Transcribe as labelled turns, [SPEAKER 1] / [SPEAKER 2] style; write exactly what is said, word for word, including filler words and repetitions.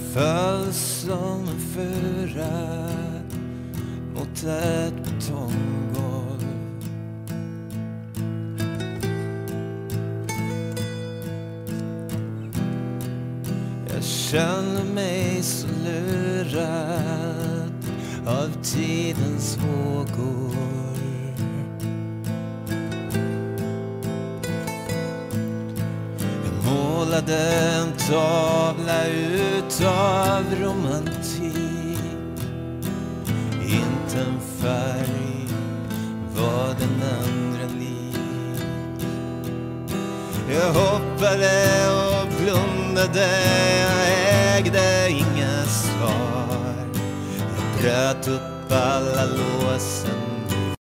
[SPEAKER 1] föll som en fyra mot ett betonggolv. Jag känner mig så lurad av tidens vågor. Jag målade en tavla utav romantik. Inte en färg var den andra lik. Jag hoppade och blundade, jag ägde inga svar. Jag bröt upp alla låsen